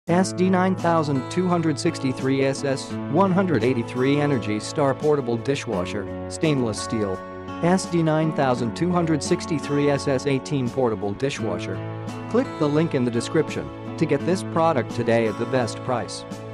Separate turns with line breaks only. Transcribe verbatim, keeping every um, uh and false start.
S D nine two sixty-three S S one eighty-three Energy Star Portable Dishwasher, Stainless Steel. S D nine two sixty-three S S eighteen Portable Dishwasher. Click the link in the description to get this product today at the best price.